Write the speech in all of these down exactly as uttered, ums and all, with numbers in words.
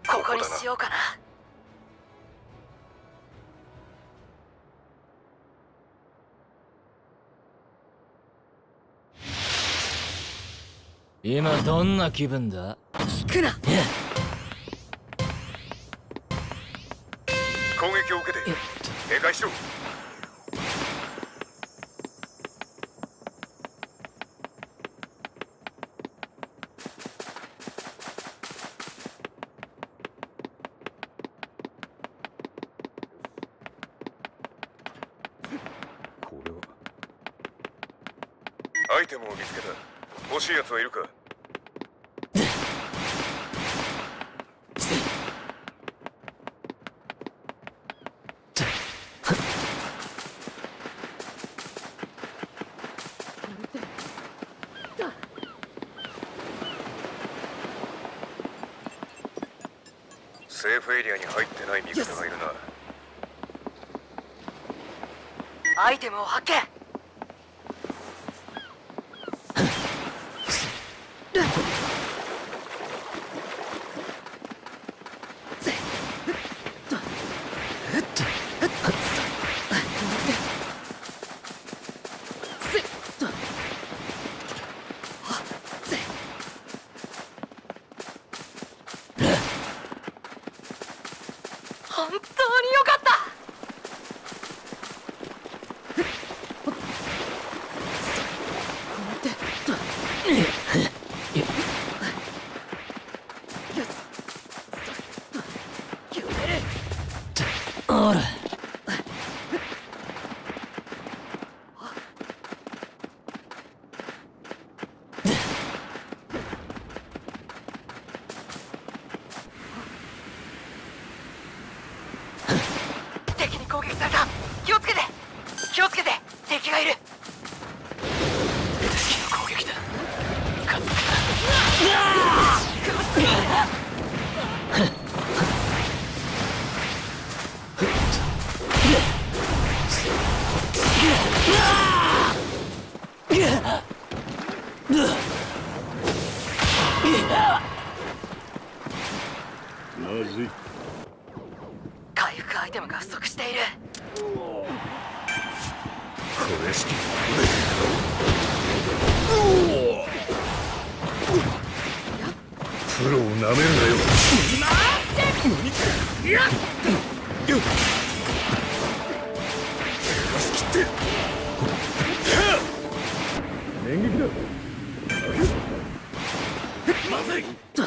ここにしようかな。 今どんな気分だ？ 聞くな。 攻撃を受けて警戒しろ。これはアイテムを見つけた。欲しいやつはいるか？セーフエリアに入ってない味方がいるな。 アイテムを発見。本当によかった。 おら。 敵に攻撃された。気をつけて気をつけて。敵がいる。 敵の攻撃だ。勝つか。 まずい。 回復アイテムが不足している。 これしきプロをなめるなよ。連撃だ。まずい。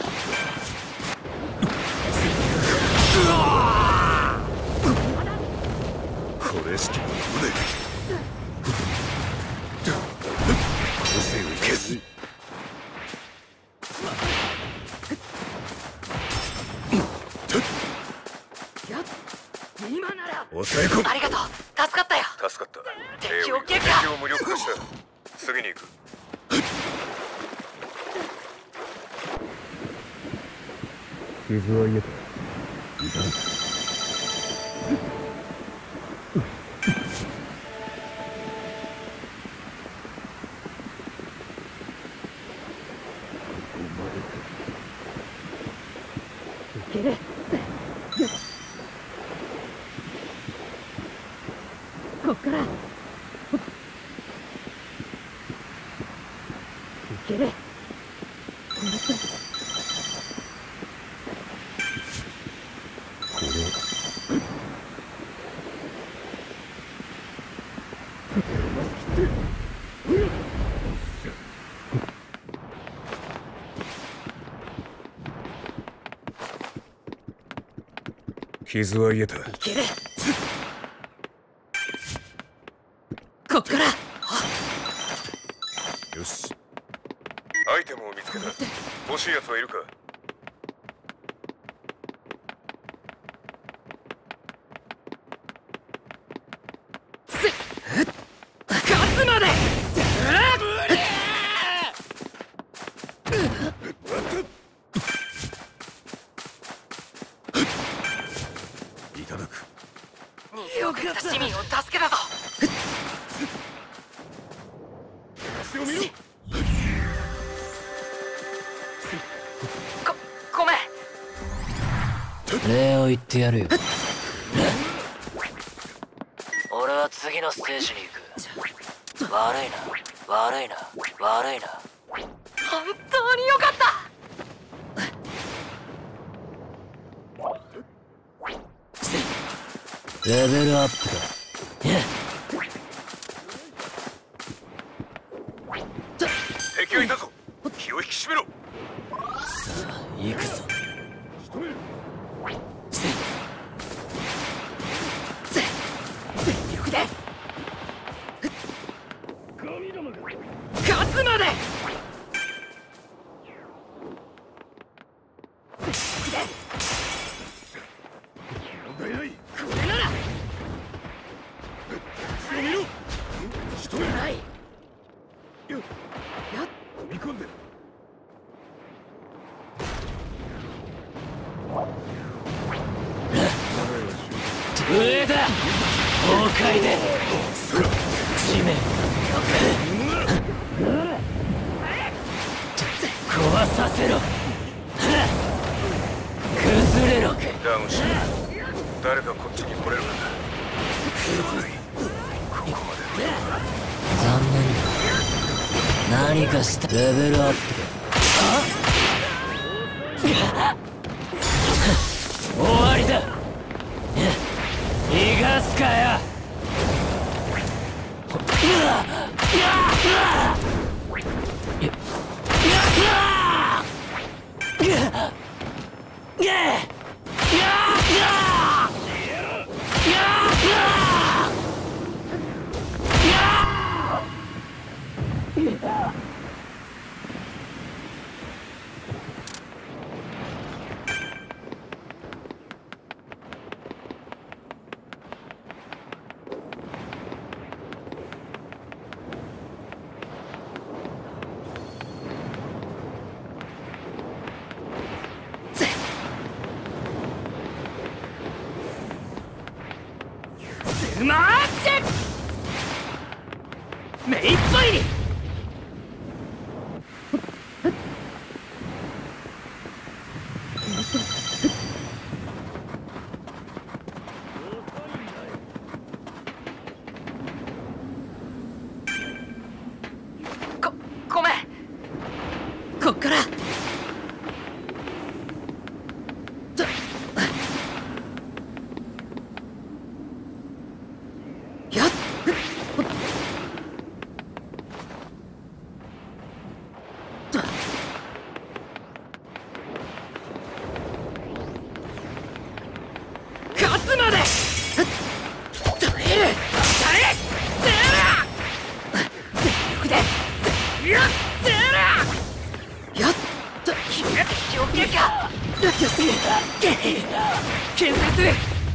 これしきの腕。個性を消す。 今なら。 抑え込む。 ありがとう。助かったよ。 助かった。 敵を撃破。 敵を無力化した。次に行く。傷は癒えた。いた。 いける。こっからいける。 傷は癒えた。 いける。こっから。 よし。アイテムを見つけた。欲しいやつはいるか？ 勝つまで。 いただく。 逃げ遅れた市民を助けたぞ。 足を見ろ。 ごごめん。 礼を言ってやるよ。俺は次のステージに行く。悪いな悪いな悪いな。 本当によかった。 レベルアップだ。 敵がいたぞ。気を引き締めろ。 さあ行くぞ。 全力で勝つまで。これならない。よっ踏み込んでる。 上だ。崩壊で地面壊させろ。崩れろ。 ダウンしろ。誰かこっちに来れるか。ここまで。 残念だ。何かした。レベルアップだ。終わりだ。逃がすかよ。 スマッシュ。目いっぱいに。ごごめん。こっからやっ勝つまで耐える。耐え全力でやってる。やっと敵を撃破。牽制する。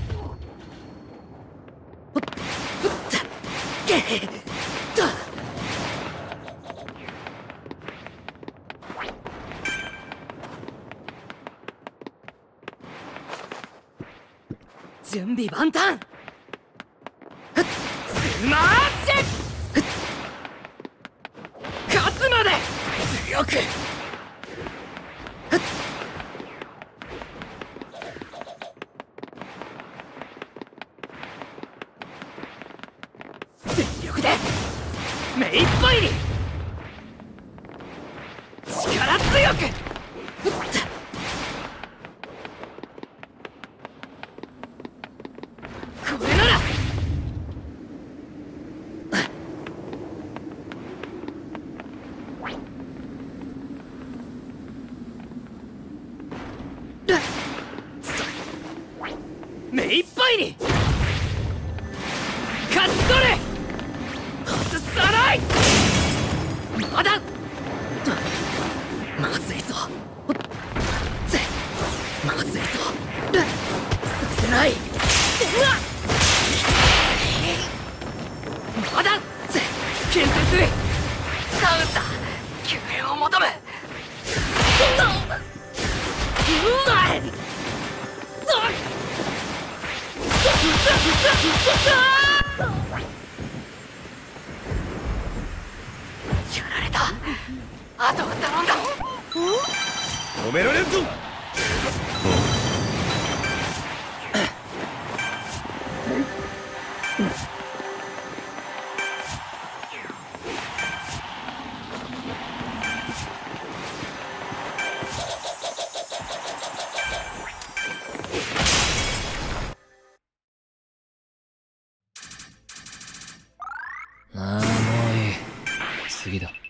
準備万端。スマッシュ。勝つまで強く。全力で目いっぱいに力強く。これなら目いっぱいに勝ち取れ。外さない。まだまずいぞ。ぜまずいぞ。させない。まだぜ牽制する。ダウンだ。救援を求む。うまい。やられた。あとは頼んだ。 止められんぞ。 ああ、もういい。次だ。